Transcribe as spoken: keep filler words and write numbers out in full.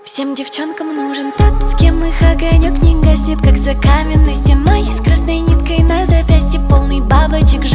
Всем девчонкам нужен тот, с кем их огонек не гаснет, как за каменной стеной, с красной ниткой на запястье, полный бабочек.